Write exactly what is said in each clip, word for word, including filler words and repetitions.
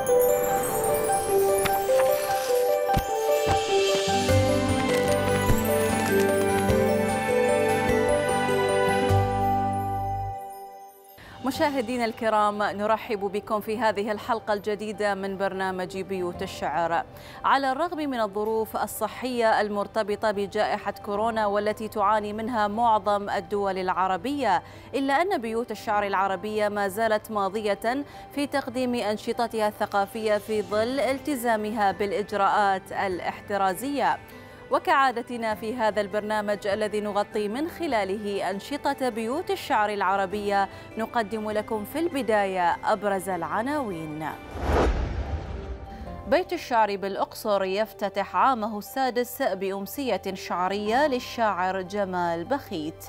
مشاهدينا الكرام، نرحب بكم في هذه الحلقة الجديدة من برنامج بيوت الشعر. على الرغم من الظروف الصحية المرتبطة بجائحة كورونا والتي تعاني منها معظم الدول العربية، إلا أن بيوت الشعر العربية ما زالت ماضية في تقديم أنشطتها الثقافية في ظل التزامها بالإجراءات الاحترازية. وكعادتنا في هذا البرنامج الذي نغطي من خلاله أنشطة بيوت الشعر العربية، نقدم لكم في البداية أبرز العناوين. بيت الشعر بالأقصر يفتتح عامه السادس بأمسية شعرية للشاعر جمال بخيت.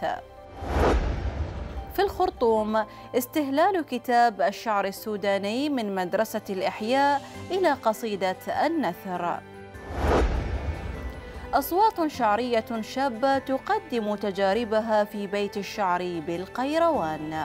في الخرطوم استهلال كتاب الشعر السوداني من مدرسة الإحياء إلى قصيدة النثر. أصوات شعرية شابة تقدم تجاربها في بيت الشعر بالقيروان.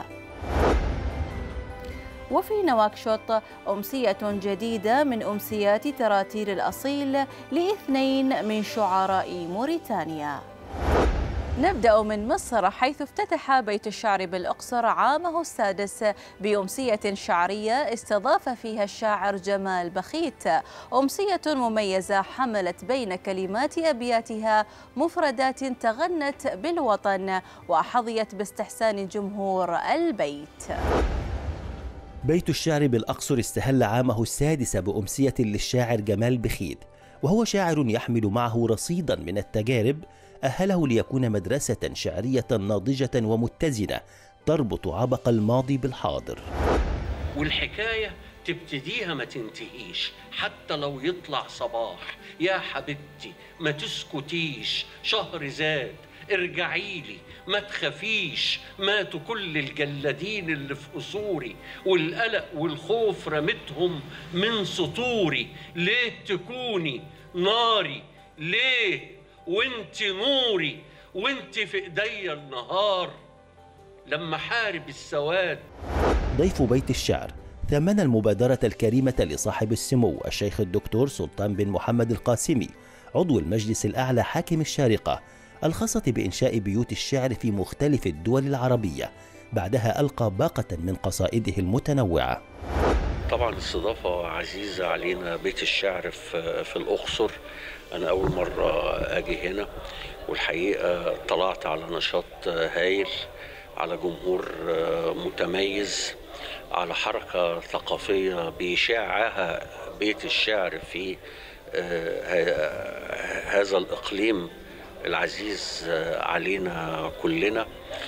وفي نواكشوط أمسية جديدة من أمسيات تراتير الأصيل لاثنين من شعراء موريتانيا. نبدأ من مصر، حيث افتتح بيت الشعر بالأقصر عامه السادس بأمسية شعرية استضاف فيها الشاعر جمال بخيت. أمسية مميزة حملت بين كلمات أبياتها مفردات تغنت بالوطن وحظيت باستحسان جمهور البيت. بيت الشعر بالأقصر استهل عامه السادس بأمسية للشاعر جمال بخيت، وهو شاعر يحمل معه رصيدا من التجارب أهله ليكون مدرسة شعرية ناضجة ومتزنة تربط عبق الماضي بالحاضر. والحكاية تبتديها ما تنتهيش حتى لو يطلع صباح. يا حبيبتي ما تسكتيش، شهر زاد ارجعيلي، ما تخافيش، ماتوا كل الجلادين اللي في قصوري، والقلق والخوف رمتهم من سطوري. ليه تكوني ناري؟ ليه وانت نوري وانت في ايديا النهار لما حارب السواد؟ ضيف بيت الشعر ثمن المبادرة الكريمة لصاحب السمو الشيخ الدكتور سلطان بن محمد القاسمي عضو المجلس الأعلى حاكم الشارقة الخاصة بإنشاء بيوت الشعر في مختلف الدول العربية. بعدها ألقى باقة من قصائده المتنوعة. طبعا الاستضافة عزيزة علينا، بيت الشعر في, في الأقصر. أنا أول مرة أجي هنا، والحقيقة طلعت على نشاط هايل، على جمهور متميز، على حركة ثقافية بيشعها بيت الشعر في هذا الإقليم العزيز علينا كلنا.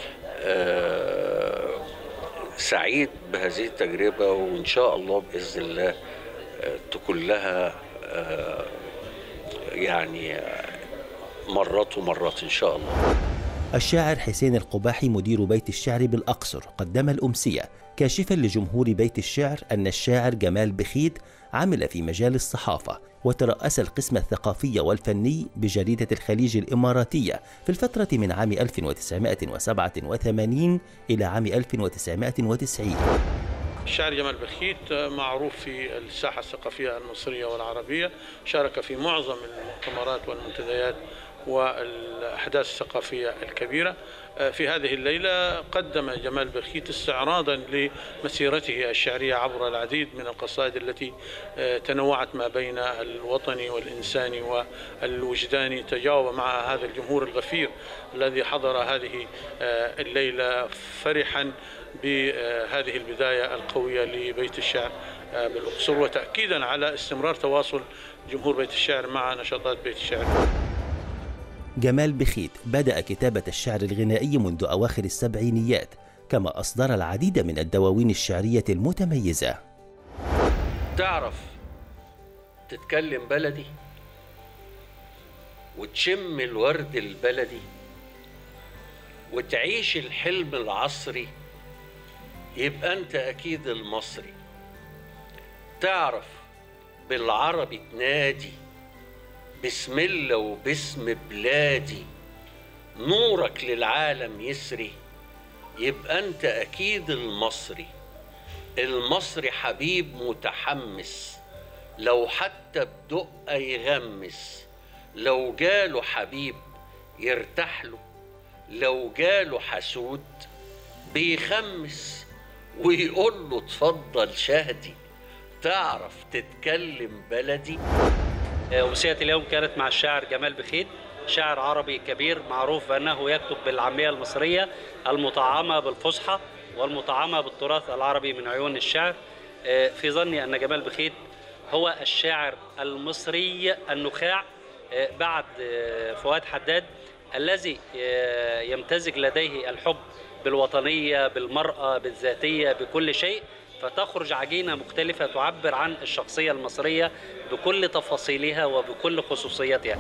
سعيد بهذه التجربة، وإن شاء الله بإذن الله تكون لها يعني مرات ومرات إن شاء الله. الشاعر حسين القباحي مدير بيت الشعر بالأقصر قدم الأمسية كاشفا لجمهور بيت الشعر أن الشاعر جمال بخيت عمل في مجال الصحافة وترأس القسم الثقافي والفني بجريدة الخليج الإماراتية في الفترة من عام ألف وتسعمائة وسبعة وثمانين إلى عام ألف وتسعمائة وتسعين. الشاعر جمال بخيت معروف في الساحة الثقافية المصرية والعربية، شارك في معظم المؤتمرات والمنتديات والأحداث الثقافية الكبيرة. في هذه الليلة قدم جمال بخيت استعراضا لمسيرته الشعرية عبر العديد من القصائد التي تنوعت ما بين الوطني والإنساني والوجداني، تجاوب مع هذا الجمهور الغفير الذي حضر هذه الليلة فرحا بهذه البداية القوية لبيت الشعر بالأقصر، وتأكيدا على استمرار تواصل جمهور بيت الشعر مع نشاطات بيت الشعر. جمال بخيت بدأ كتابة الشعر الغنائي منذ أواخر السبعينيات، كما أصدر العديد من الدواوين الشعرية المتميزة. تعرف تتكلم بلدي وتشم الورد البلدي وتعيش الحلم العصري، يبقى أنت أكيد المصري. تعرف بالعربي تنادي بسم الله وباسم بلادي، نورك للعالم يسري، يبقى أنت أكيد المصري. المصري حبيب متحمس، لو حتى بدقة يغمس، لو جاله حبيب يرتاح له، لو جاله حسود بيخمس ويقول له اتفضل شهدي، تعرف تتكلم بلدي. أمسية اليوم كانت مع الشاعر جمال بخيت، شاعر عربي كبير معروف بأنه يكتب بالعامية المصرية المطعمة بالفصحى والمطعمة بالتراث العربي من عيون الشعر. في ظني أن جمال بخيت هو الشاعر المصري النخاع بعد فؤاد حداد الذي يمتزج لديه الحب بالوطنية، بالمرأة، بالذاتية، بكل شيء، فتخرج عجينة مختلفة تعبر عن الشخصية المصرية بكل تفاصيلها وبكل خصوصياتها.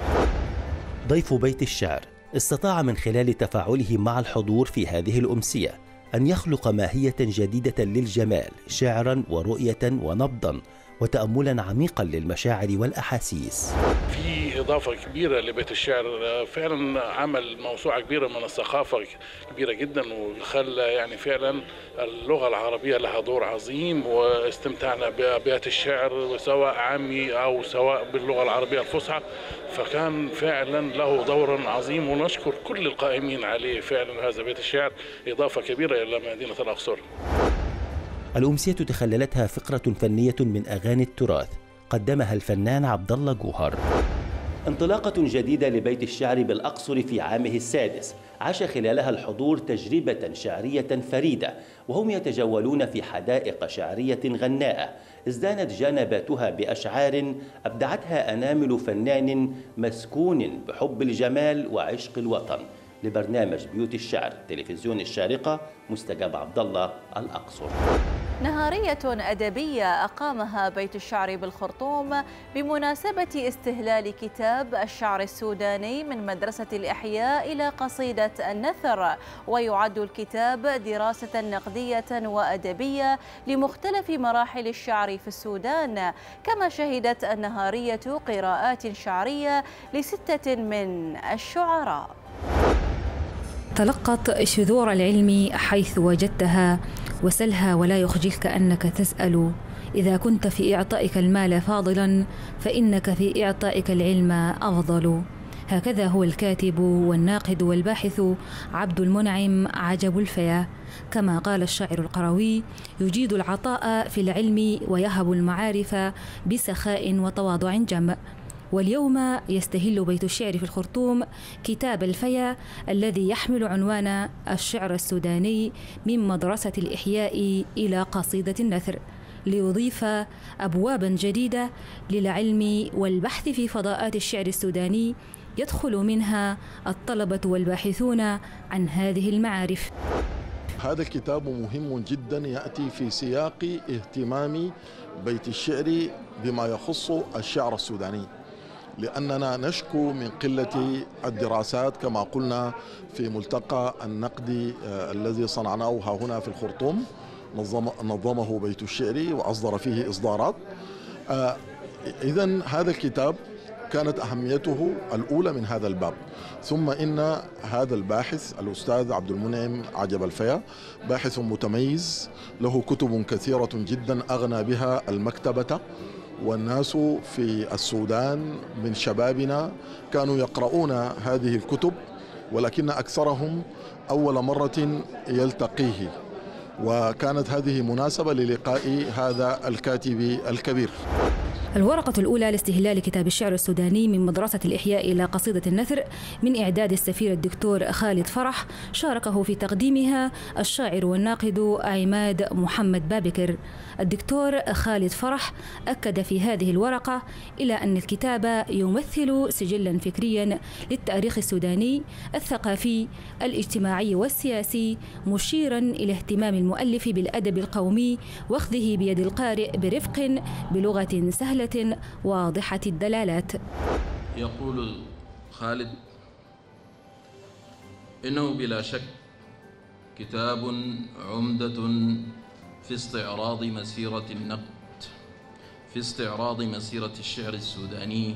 ضيف بيت الشعر استطاع من خلال تفاعله مع الحضور في هذه الأمسية أن يخلق ماهية جديدة للجمال، شعراً ورؤية ونبضاً وتأملاً عميقاً للمشاعر والأحاسيس. في إضافة كبيرة لبيت الشعر، فعلا عمل موسوعة كبيرة من الثقافة كبيرة جدا، وخلى يعني فعلا اللغة العربية لها دور عظيم، واستمتعنا ببيت الشعر سواء عامي أو سواء باللغة العربية الفصحى، فكان فعلا له دور عظيم، ونشكر كل القائمين عليه. فعلا هذا بيت الشعر إضافة كبيرة إلى مدينة الأقصر. الأمسية تخللتها فقرة فنية من أغاني التراث قدمها الفنان عبد الله جوهر. انطلاقة جديدة لبيت الشعر بالأقصر في عامه السادس، عاش خلالها الحضور تجربة شعرية فريدة، وهم يتجولون في حدائق شعرية غناءة ازدانت جنباتها بأشعار أبدعتها أنامل فنان مسكون بحب الجمال وعشق الوطن. لبرنامج بيوت الشعر تلفزيون الشارقة، مستجاب عبد الله، الأقصر. نهارية أدبية أقامها بيت الشعر بالخرطوم بمناسبة استهلال كتاب الشعر السوداني من مدرسة الإحياء إلى قصيدة النثر، ويعد الكتاب دراسة نقدية وأدبية لمختلف مراحل الشعر في السودان. كما شهدت النهارية قراءات شعرية لستة من الشعراء. تلقت شذور العلم حيث وجدتها، وسلها ولا يخجلك أنك تسأل. إذا كنت في إعطائك المال فاضلا فإنك في إعطائك العلم أفضل. هكذا هو الكاتب والناقد والباحث عبد المنعم عجب الفيا. كما قال الشاعر القروي: يجيد العطاء في العلم ويهب المعارف بسخاء وتواضع جم. واليوم يستهل بيت الشعر في الخرطوم كتاب الفيا الذي يحمل عنوان الشعر السوداني من مدرسة الإحياء إلى قصيدة النثر، ليضيف أبوابا جديدة للعلم والبحث في فضاءات الشعر السوداني يدخل منها الطلبة والباحثون عن هذه المعارف. هذا الكتاب مهم جدا، يأتي في سياق اهتمام بيت الشعر بما يخص الشعر السوداني، لأننا نشكو من قلة الدراسات كما قلنا في ملتقى النقد الذي صنعناه ها هنا في الخرطوم، نظم نظمه بيت الشعر وأصدر فيه إصدارات. إذن هذا الكتاب كانت أهميته الأولى من هذا الباب. ثم إن هذا الباحث الأستاذ عبد المنعم عجب الفيا باحث متميز، له كتب كثيرة جدا أغنى بها المكتبة، والناس في السودان من شبابنا كانوا يقرؤون هذه الكتب، ولكن أكثرهم أول مرة يلتقيه، وكانت هذه مناسبة للقاء هذا الكاتب الكبير. الورقة الأولى لاستهلال كتاب الشعر السوداني من مدرسة الإحياء إلى قصيدة النثر من إعداد السفير الدكتور خالد فرح، شاركه في تقديمها الشاعر والناقد عماد محمد بابكر. الدكتور خالد فرح أكد في هذه الورقة إلى أن الكتاب يمثل سجلا فكريا للتاريخ السوداني الثقافي الاجتماعي والسياسي، مشيرا إلى اهتمام المؤلف بالأدب القومي واخذه بيد القارئ برفق بلغة سهلة واضحة الدلالات. يقول خالد: إنه بلا شك كتاب عمدة في استعراض مسيرة النقد، في استعراض مسيرة الشعر السوداني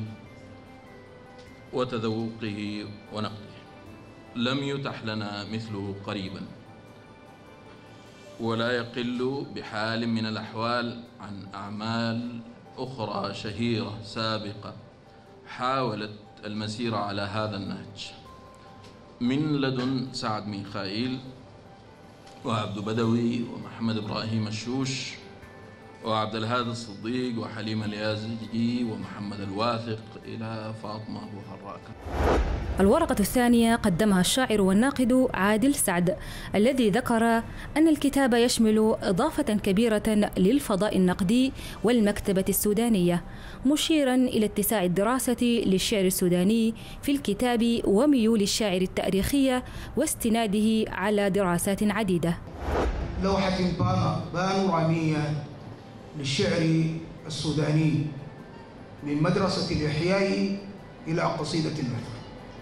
وتذوقه ونقده. لم يتح لنا مثله قريبا، ولا يقل بحال من الأحوال عن أعمال أخرى شهيرة سابقة حاولت المسير على هذا النهج، من لدن سعد ميخائيل وعبد بدوي ومحمد إبراهيم الشوش وعبد الهادي الصديق وحليم اليازجي ومحمد الواثق إلى فاطمة أبو هراكة. الورقة الثانية قدمها الشاعر والناقد عادل سعد، الذي ذكر أن الكتاب يشمل إضافة كبيرة للفضاء النقدي والمكتبة السودانية، مشيرا إلى اتساع الدراسة للشعر السوداني في الكتاب وميول الشاعر التاريخية واستناده على دراسات عديدة. لوحة بانورامية للشعر السوداني من مدرسة الإحياء إلى قصيدة النثر،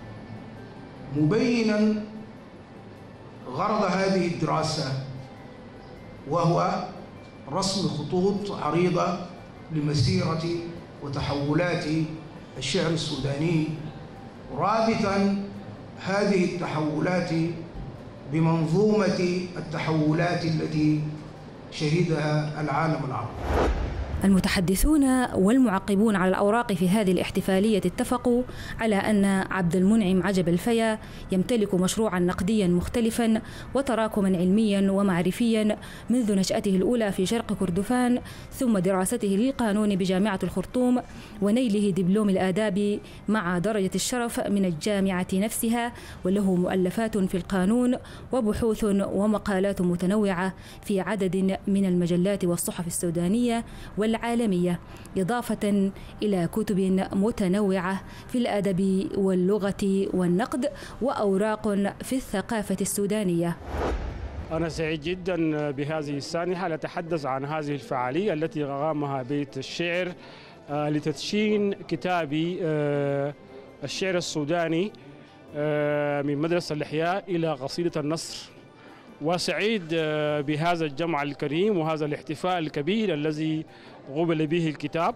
مبينا غرض هذه الدراسة وهو رسم خطوط عريضة لمسيرة وتحولات الشعر السوداني، رابطا هذه التحولات بمنظومة التحولات التي شهدها العالم العربي. المتحدثون والمعقبون على الأوراق في هذه الاحتفالية اتفقوا على أن عبد المنعم عجب الفيا يمتلك مشروعا نقديا مختلفا وتراكما علميا ومعرفيا منذ نشأته الأولى في شرق كردفان، ثم دراسته للقانون بجامعة الخرطوم ونيله دبلوم الآداب مع درجة الشرف من الجامعة نفسها، وله مؤلفات في القانون وبحوث ومقالات متنوعة في عدد من المجلات والصحف السودانية العالمية، إضافة إلى كتب متنوعة في الأدب واللغة والنقد وأوراق في الثقافة السودانية. أنا سعيد جدا بهذه السانحة لأتحدث عن هذه الفعالية التي قامها بيت الشعر لتدشين كتابي الشعر السوداني من مدرسة الإحياء إلى قصيدة النصر، وسعيد بهذا الجمع الكريم وهذا الاحتفال الكبير الذي قبل به الكتاب،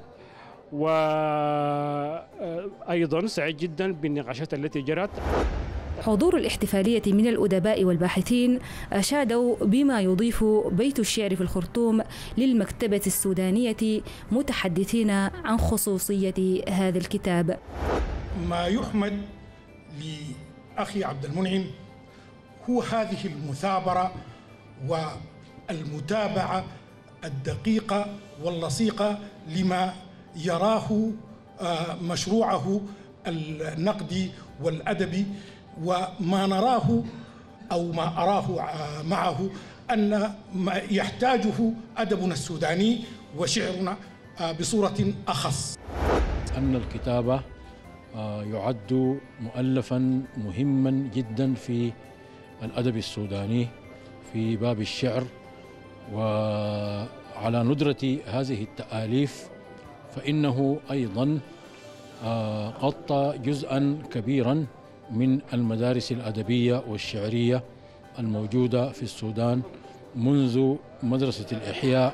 وأيضا سعيد جدا بالنقاشات التي جرت. حضور الاحتفالية من الأدباء والباحثين أشادوا بما يضيف بيت الشعر في الخرطوم للمكتبة السودانية، متحدثين عن خصوصية هذا الكتاب. ما يحمد لأخي عبد المنعم هو هذه المثابرة والمتابعة الدقيقة واللصيقة لما يراه مشروعه النقدي والأدبي، وما نراه أو ما أراه معه أن ما يحتاجه أدبنا السوداني وشعرنا بصورة أخص. أن الكتابة يعد مؤلفا مهما جدا في الأدب السوداني في باب الشعر، وعلى ندرة هذه التآليف فإنه أيضا غطى جزءا كبيرا من المدارس الأدبية والشعرية الموجودة في السودان منذ مدرسة الإحياء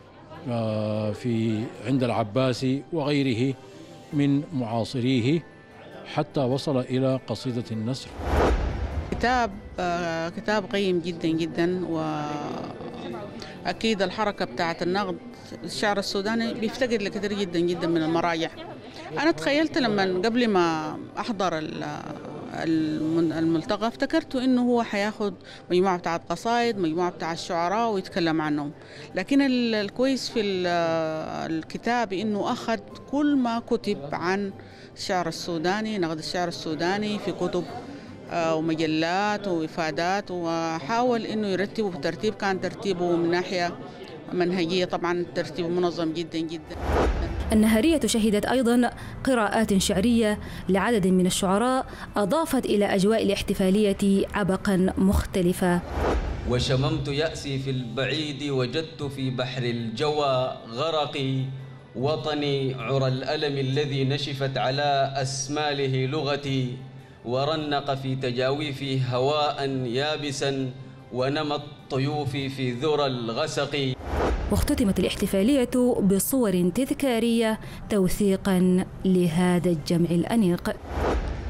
في عند العباسي وغيره من معاصريه حتى وصل إلى قصيدة النصر. كتاب كتاب قيم جدا جدا، وأكيد الحركة بتاعة النقد الشعر السوداني بيفتقد لكثير جدا جدا من المراجع. أنا تخيلت لما قبل ما أحضر الملتقى افتكرت إنه هو حياخد مجموعة بتاعة قصائد، مجموعة بتاعة الشعراء ويتكلم عنهم، لكن الكويس في الكتاب إنه أخذ كل ما كتب عن الشعر السوداني، نقد الشعر السوداني في كتب ومجلات وإفادات، وحاول إنه يرتبه بترتيب كان ترتيبه من ناحية منهجية طبعا ترتيبه منظم جدا جدا. النهارية شهدت أيضا قراءات شعرية لعدد من الشعراء أضافت إلى أجواء الاحتفالية عبقا مختلفة. وشممت يأسي في البعيد وجدت في بحر الجوى غرقي، وطني عرى الألم الذي نشفت على أسماله لغتي، ورنق في تجاويفي هواء يابسا ونمت طيوفي في ذرى الغسق. واختتمت الاحتفالية بصور تذكارية توثيقا لهذا الجمع الأنيق.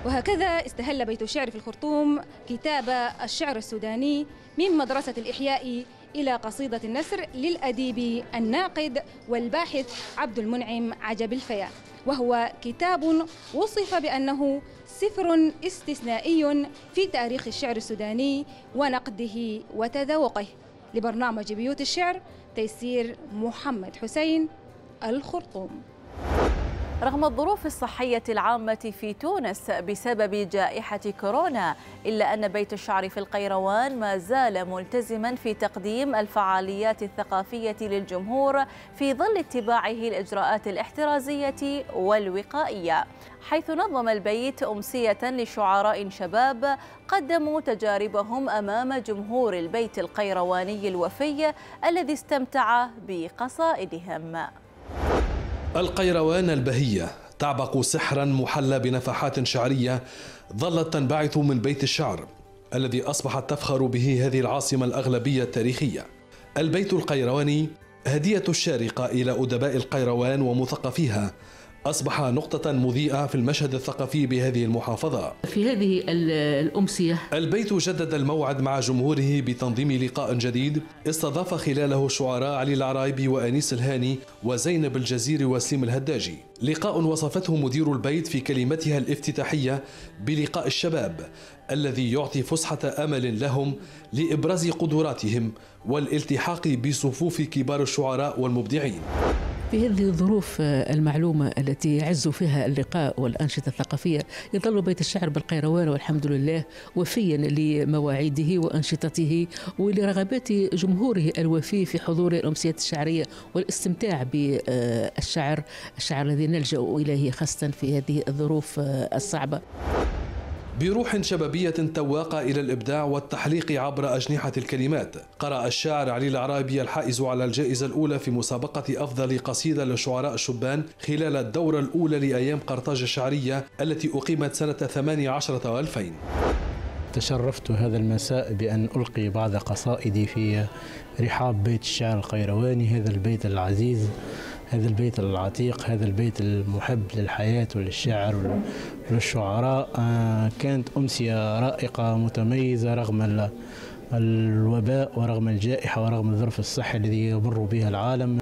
وهكذا استهل بيت الشعر في الخرطوم كتاب الشعر السوداني من مدرسة الإحياء إلى قصيدة النسر للأديب الناقد والباحث عبد المنعم عجب الفيا، وهو كتاب وصف بأنه سفر استثنائي في تاريخ الشعر السوداني ونقده وتذوقه. لبرنامج بيوت الشعر، تيسير محمد حسين، الخرطوم. رغم الظروف الصحية العامة في تونس بسبب جائحة كورونا، إلا أن بيت الشعر في القيروان ما زال ملتزما في تقديم الفعاليات الثقافية للجمهور في ظل اتباعه الإجراءات الاحترازية والوقائية، حيث نظم البيت أمسية لشعراء شباب قدموا تجاربهم أمام جمهور البيت القيرواني الوفي الذي استمتع بقصائدهم. القيروان البهية تعبق سحرا محلى بنفحات شعرية ظلت تنبعث من بيت الشعر الذي أصبحت تفخر به هذه العاصمة الأغلبية التاريخية. البيت القيرواني هدية الشارقة إلى أدباء القيروان ومثقفيها، أصبح نقطة مضيئة في المشهد الثقافي بهذه المحافظة. في هذه الأمسية البيت جدد الموعد مع جمهوره بتنظيم لقاء جديد استضاف خلاله الشعراء علي العرايبي وأنيس الهاني وزينب الجزير وسليم الهداجي، لقاء وصفته مدير البيت في كلمتها الافتتاحية بلقاء الشباب الذي يعطي فسحة أمل لهم لإبراز قدراتهم والالتحاق بصفوف كبار الشعراء والمبدعين. في هذه الظروف المعلومة التي يعز فيها اللقاء والأنشطة الثقافية، يظل بيت الشعر بالقيروان والحمد لله وفيا لمواعيده وأنشطته ولرغبات جمهوره الوفي في حضور الأمسيات الشعرية والاستمتاع بالشعر، الشعر الذي نلجأ إليه خاصة في هذه الظروف الصعبة. بروح شبابية تواقة إلى الإبداع والتحليق عبر أجنحة الكلمات، قرأ الشاعر علي العرايبي الحائز على الجائزة الأولى في مسابقة أفضل قصيدة للشعراء الشبان خلال الدورة الأولى لأيام قرطاج الشعرية التي أقيمت سنة ثمانية عشر وألفين. تشرفت هذا المساء بأن ألقي بعض قصائدي في رحاب بيت الشعر القيرواني، هذا البيت العزيز، هذا البيت العتيق، هذا البيت المحب للحياة وللشعر وللشعراء. كانت أمسية رائقة متميزة رغم الوباء ورغم الجائحة ورغم الظرف الصحي الذي يمر به العالم.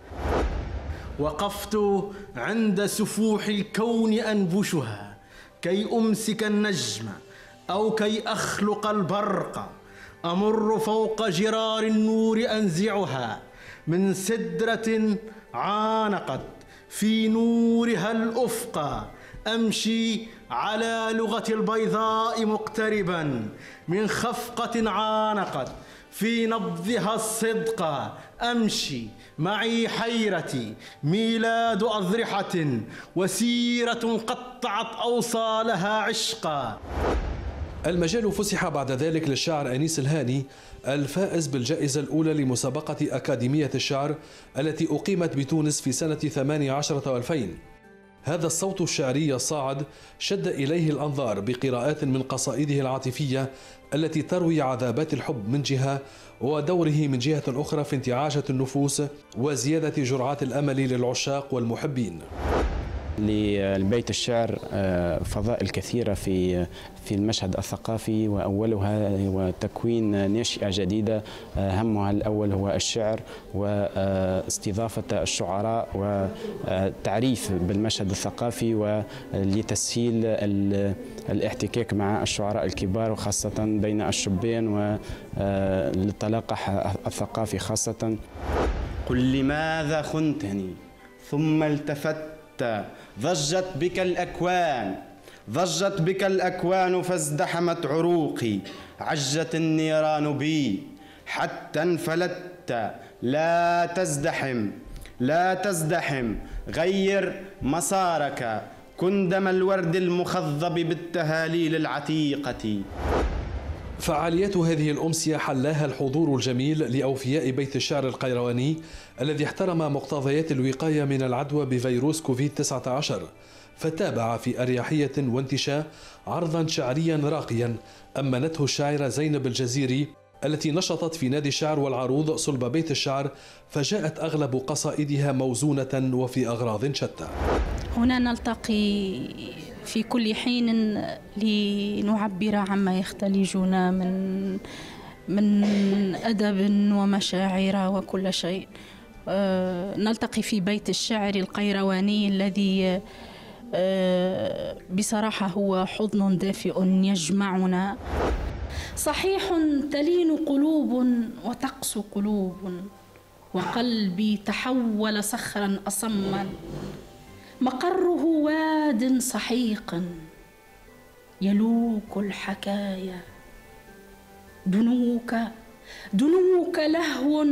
وقفت عند سفوح الكون أنبشها كي أمسك النجم أو كي أخلق البرق، أمر فوق جرار النور أنزعها من سدرة عانقت في نورها الأفق، أمشي على لغة البيضاء مقتربا من خفقة عانقت في نبضها الصدق، أمشي معي حيرتي ميلاد أضرحة وسيرة قطعت أوصالها عشقا. المجال فسح بعد ذلك للشاعر أنيس الهاني الفائز بالجائزة الأولى لمسابقة أكاديمية الشعر التي أقيمت بتونس في سنة ثمانية عشر وألفين. هذا الصوت الشعري الصاعد شد إليه الأنظار بقراءات من قصائده العاطفية التي تروي عذابات الحب من جهة ودوره من جهة أخرى في انتعاشة النفوس وزيادة جرعات الأمل للعشاق والمحبين. للبيت الشعر فضائل كثيرة في في المشهد الثقافي، وأولها هو تكوين ناشئة جديدة همها الأول هو الشعر واستضافة الشعراء والتعريف بالمشهد الثقافي ولتسهيل الاحتكاك مع الشعراء الكبار وخاصة بين الشبان وللتلاقح الثقافي خاصة. قل لماذا خنتني ثم التفت، ضجت بك الأكوان ضجت بك الأكوان فازدحمت عروقي، عجت النيران بي حتى انفلت. لا تزدحم لا تزدحم، غير مسارك، كن دم الورد المخضب بالتهاليل العتيقة. فعاليات هذه الأمسية حلاها الحضور الجميل لأوفياء بيت الشعر القيرواني الذي احترم مقتضيات الوقاية من العدوى بفيروس كوفيد تسعة عشر، فتابع في أريحية وانتشاء عرضا شعريا راقيا أمنته الشاعرة زينب الجزيري التي نشطت في نادي الشعر والعروض صلب بيت الشعر، فجاءت أغلب قصائدها موزونة وفي أغراض شتى. هنا نلتقي في كل حين لنعبر عما يختلجنا من من أدب ومشاعر وكل شيء. نلتقي في بيت الشعر القيرواني الذي بصراحة هو حضن دافئ يجمعنا. صحيح تلين قلوب وتقسو قلوب، وقلبي تحول صخرا أصما، مقره واد سحيق يلوك الحكايا. دنوك دنوك لهو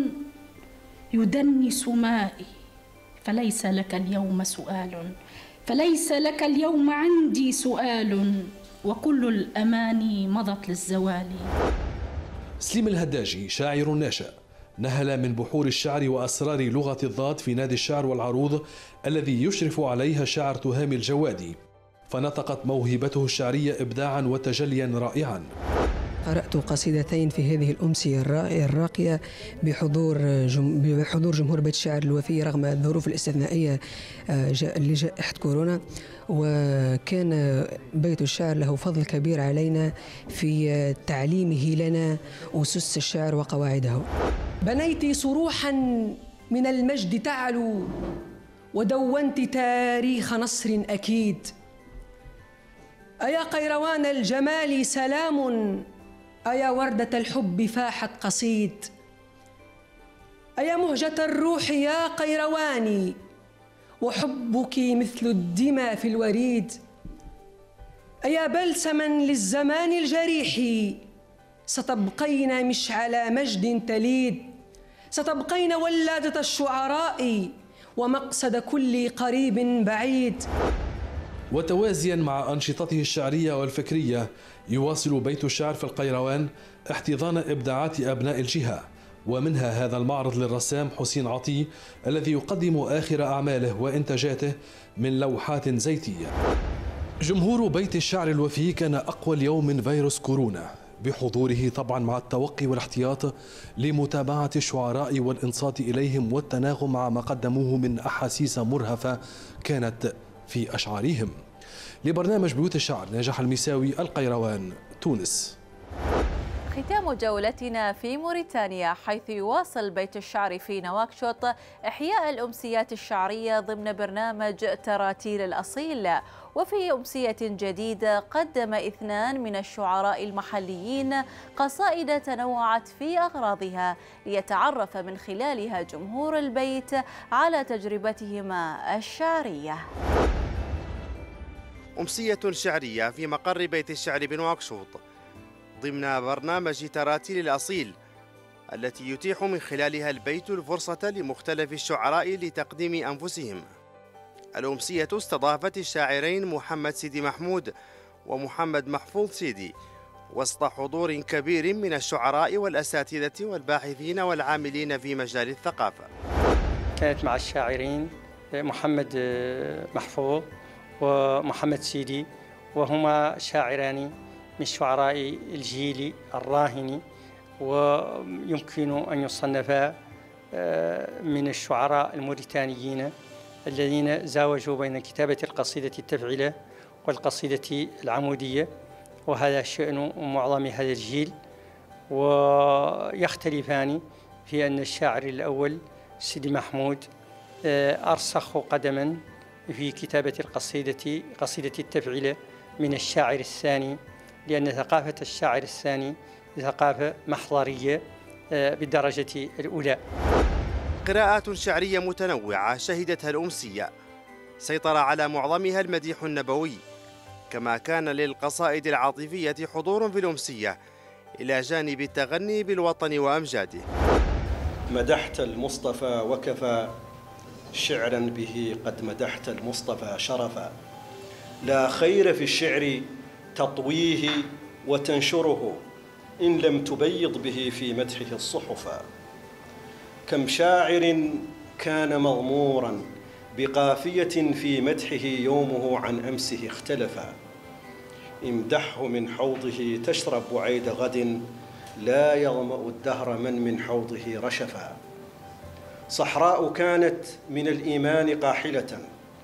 يدنس مائي، فليس لك اليوم سؤال، فليس لك اليوم عندي سؤال، وكل الأماني مضت للزوال. سليم الهداجي شاعر ناشئ نهل من بحور الشعر وأسرار لغة الضاد في نادي الشعر والعروض الذي يشرف عليها الشاعر تهامي الجوادي، فنطقت موهبته الشعرية إبداعا وتجليا رائعا. قرأت قصيدتين في هذه الأمسية الراقية بحضور بحضور جمهور بيت الشعر الوفي رغم الظروف الاستثنائية لجائحة كورونا، وكان بيت الشعر له فضل كبير علينا في تعليمه لنا أسس الشعر وقواعده. بنيت صروحا من المجد تعلو، ودونت تاريخ نصر أكيد. أيا قيروان الجمال سلام، أيا وردة الحب فاحت قصيد. أيا مهجة الروح يا قيرواني، وحبك مثل الدماء في الوريد. أيا بلسما للزمان الجريح، ستبقين مشعل مجد تليد. ستبقين ولادة الشعراء، ومقصد كل قريب بعيد. وتوازيا مع أنشطته الشعرية والفكرية، يواصل بيت الشعر في القيروان احتضان إبداعات أبناء الجهة، ومنها هذا المعرض للرسام حسين عطي الذي يقدم آخر أعماله وإنتاجاته من لوحات زيتية. جمهور بيت الشعر الوفي كان أقوى اليوم من فيروس كورونا، بحضوره طبعا مع التوقي والاحتياط لمتابعة الشعراء والإنصات إليهم والتناغم مع ما قدموه من أحاسيس مرهفة كانت في أشعارهم. لبرنامج بيوت الشعر نجاح المساوي، القيروان، تونس. ختام جولتنا في موريتانيا، حيث يواصل بيت الشعر في نواكشوط إحياء الأمسيات الشعرية ضمن برنامج تراتيل الأصيل. وفي أمسية جديدة قدم اثنان من الشعراء المحليين قصائد تنوعت في أغراضها، ليتعرف من خلالها جمهور البيت على تجربتهما الشعرية. أمسية شعرية في مقر بيت الشعر بنواكشوط ضمن برنامج تراتيل الأصيل، التي يتيح من خلالها البيت الفرصة لمختلف الشعراء لتقديم أنفسهم. الأمسية استضافت الشاعرين محمد سيدي محمود ومحمد محفوظ سيدي وسط حضور كبير من الشعراء والأساتذة والباحثين والعاملين في مجال الثقافة. كانت مع الشاعرين محمد محفوظ ومحمد سيدي، وهما شاعران من شعراء الجيل الراهن، ويمكن أن يصنفا من الشعراء الموريتانيين الذين زاوجوا بين كتابة القصيدة التفعيلة والقصيدة العمودية، وهذا شأن معظم هذا الجيل. ويختلفان في أن الشاعر الأول سيدي محمود أرسخ قدما في كتابة القصيدة قصيدة التفعيلة من الشاعر الثاني، لأن ثقافة الشاعر الثاني ثقافة محضرية بالدرجة الأولى. قراءات شعرية متنوعة شهدتها الأمسية، سيطر على معظمها المديح النبوي، كما كان للقصائد العاطفية حضور في الأمسية إلى جانب التغني بالوطن وأمجاده. مدحت المصطفى وكفى، شعرا به قد مدحت المصطفى شرفا. لا خير في الشعر تطويه وتنشره، إن لم تبيض به في مدحه الصحفا. كم شاعر كان مغمورا بقافية في مدحه يومه عن أمسه اختلفا. امدحه من حوضه تشرب عيد غد، لا يظمأ الدهر من من حوضه رشفا. صحراء كانت من الإيمان قاحلة،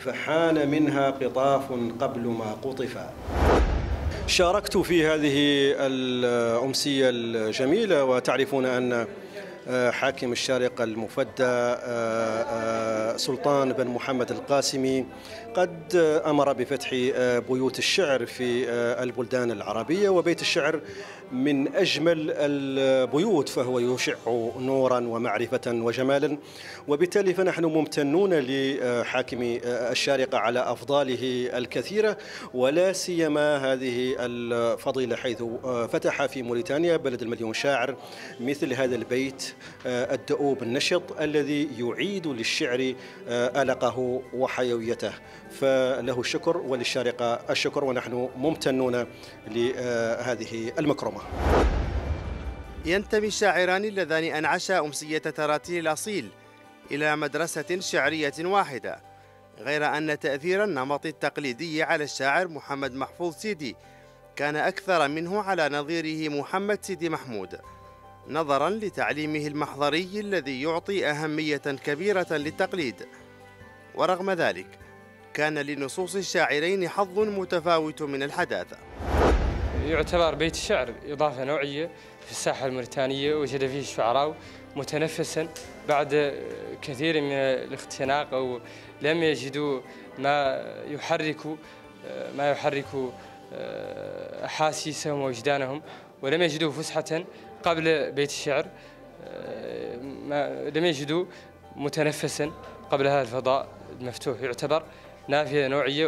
فحان منها قطاف قبل ما قطف. شاركت في هذه الأمسية الجميلة، وتعرفون أن حاكم الشارقة المفدى سلطان بن محمد القاسمي قد أمر بفتح بيوت الشعر في البلدان العربية، وبيت الشعر من أجمل البيوت، فهو يشع نورا ومعرفة وجمالا، وبالتالي فنحن ممتنون لحاكم الشارقة على أفضاله الكثيرة، ولا سيما هذه الفضيلة حيث فتح في موريتانيا بلد المليون شاعر مثل هذا البيت الدؤوب النشط الذي يعيد للشعر ألقه وحيويته، فله الشكر وللشارقة الشكر، ونحن ممتنون لهذه المكرمة. ينتمي الشاعران اللذان أنعشا أمسية تراتيل الأصيل إلى مدرسة شعرية واحدة، غير أن تأثير النمط التقليدي على الشاعر محمد محفوظ سيدي كان أكثر منه على نظيره محمد سيدي محمود، نظرا لتعليمه المحضري الذي يعطي أهمية كبيرة للتقليد. ورغم ذلك كان لنصوص الشاعرين حظ متفاوت من الحداثة. يعتبر بيت الشعر إضافة نوعية في الساحة الموريتانية، وجد فيه الشعراء متنفسا بعد كثير من الاختناق، أو لم يجدوا ما يحرك ما يحرك أحاسيسهم ووجدانهم، ولم يجدوا فسحة قبل بيت الشعر، لم يجدوا متنفسا قبل هذا الفضاء المفتوح. يعتبر نافذة نوعية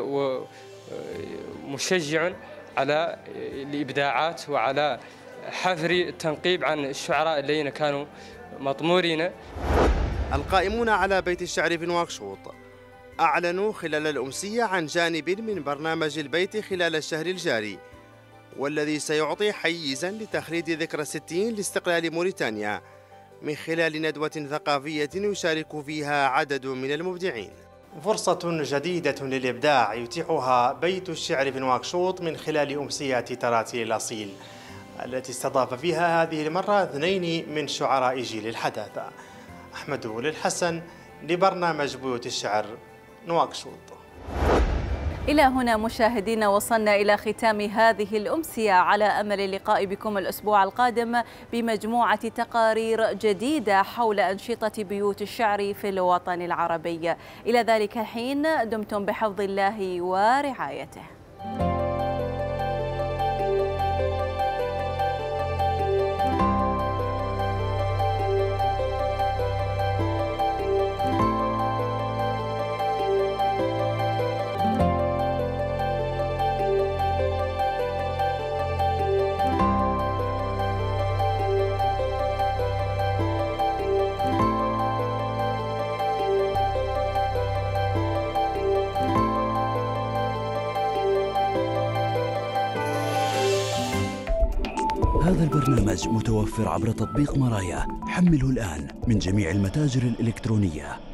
ومشجع على الإبداعات وعلى حفر التنقيب عن الشعراء الذين كانوا مطمورين. القائمون على بيت الشعر في نواكشوط أعلنوا خلال الأمسية عن جانب من برنامج البيت خلال الشهر الجاري، والذي سيعطي حيزاً لتخليد ذكرى الستين لاستقلال موريتانيا من خلال ندوة ثقافية يشارك فيها عدد من المبدعين. فرصة جديدة للإبداع يتيحها بيت الشعر في نواكشوط من خلال أمسيات تراتيل الأصيل التي استضاف فيها هذه المرة اثنين من شعراء جيل الحداثة. أحمد الحسن لبرنامج بيوت الشعر نواكشوط. إلى هنا مشاهدينا وصلنا إلى ختام هذه الأمسية، على أمل اللقاء بكم الأسبوع القادم بمجموعة تقارير جديدة حول أنشطة بيوت الشعر في الوطن العربي. إلى ذلك الحين دمتم بحفظ الله ورعايته. هذا البرنامج متوفر عبر تطبيق مرايا، حمله الآن من جميع المتاجر الإلكترونية.